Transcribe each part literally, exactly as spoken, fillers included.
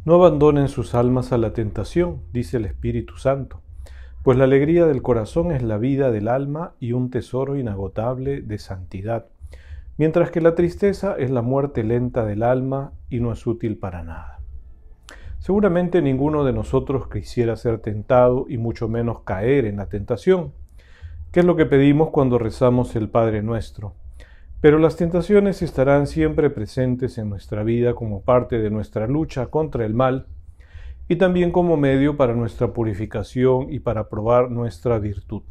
No abandonen sus almas a la tentación, dice el Espíritu Santo, pues la alegría del corazón es la vida del alma y un tesoro inagotable de santidad, mientras que la tristeza es la muerte lenta del alma y no es útil para nada. Seguramente ninguno de nosotros quisiera ser tentado y mucho menos caer en la tentación, que es lo que pedimos cuando rezamos el Padre Nuestro. Pero las tentaciones estarán siempre presentes en nuestra vida como parte de nuestra lucha contra el mal y también como medio para nuestra purificación y para probar nuestra virtud.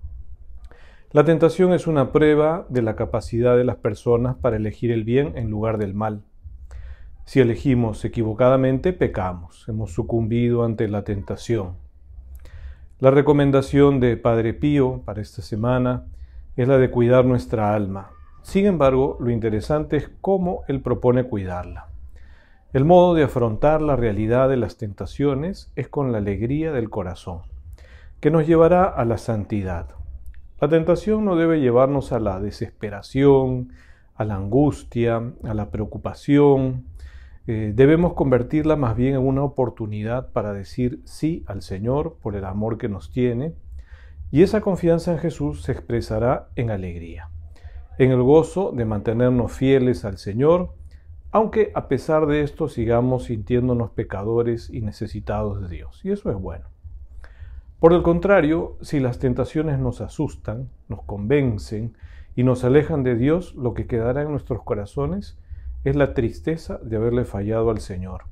La tentación es una prueba de la capacidad de las personas para elegir el bien en lugar del mal. Si elegimos equivocadamente, pecamos, hemos sucumbido ante la tentación. La recomendación de Padre Pío para esta semana es la de cuidar nuestra alma. Sin embargo, lo interesante es cómo él propone cuidarla. El modo de afrontar la realidad de las tentaciones es con la alegría del corazón, que nos llevará a la santidad. La tentación no debe llevarnos a la desesperación, a la angustia, a la preocupación. Eh, debemos convertirla más bien en una oportunidad para decir sí al Señor por el amor que nos tiene, y esa confianza en Jesús se expresará en alegría, en el gozo de mantenernos fieles al Señor, aunque a pesar de esto sigamos sintiéndonos pecadores y necesitados de Dios, y eso es bueno. Por el contrario, si las tentaciones nos asustan, nos convencen y nos alejan de Dios, lo que quedará en nuestros corazones es la tristeza de haberle fallado al Señor.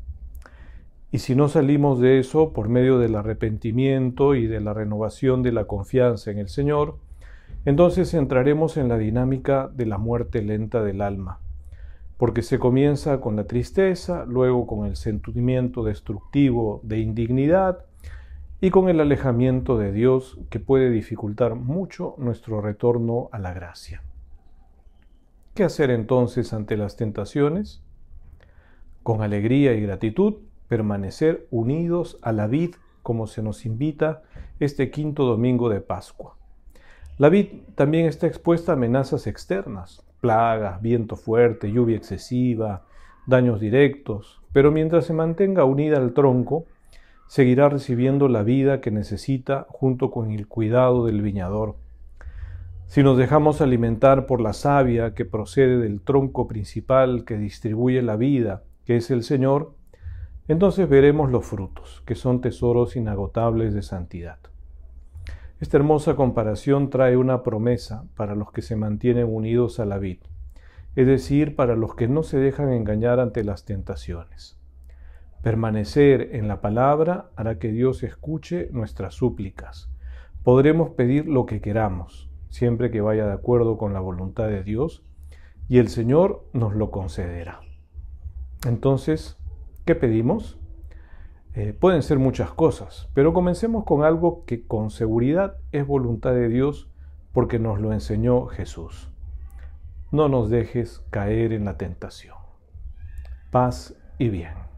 Y si no salimos de eso por medio del arrepentimiento y de la renovación de la confianza en el Señor, entonces entraremos en la dinámica de la muerte lenta del alma, porque se comienza con la tristeza, luego con el sentimiento destructivo de indignidad y con el alejamiento de Dios, que puede dificultar mucho nuestro retorno a la gracia. ¿Qué hacer entonces ante las tentaciones? Con alegría y gratitud, permanecer unidos a la vid, como se nos invita este quinto domingo de Pascua. La vid también está expuesta a amenazas externas, plagas, viento fuerte, lluvia excesiva, daños directos, pero mientras se mantenga unida al tronco, seguirá recibiendo la vida que necesita junto con el cuidado del viñador. Si nos dejamos alimentar por la savia que procede del tronco principal que distribuye la vida, que es el Señor, entonces veremos los frutos, que son tesoros inagotables de santidad. Esta hermosa comparación trae una promesa para los que se mantienen unidos a la vid, es decir, para los que no se dejan engañar ante las tentaciones. Permanecer en la palabra hará que Dios escuche nuestras súplicas. Podremos pedir lo que queramos, siempre que vaya de acuerdo con la voluntad de Dios, y el Señor nos lo concederá. Entonces, ¿qué pedimos? Eh, pueden ser muchas cosas, pero comencemos con algo que con seguridad es voluntad de Dios porque nos lo enseñó Jesús. No nos dejes caer en la tentación. Paz y bien.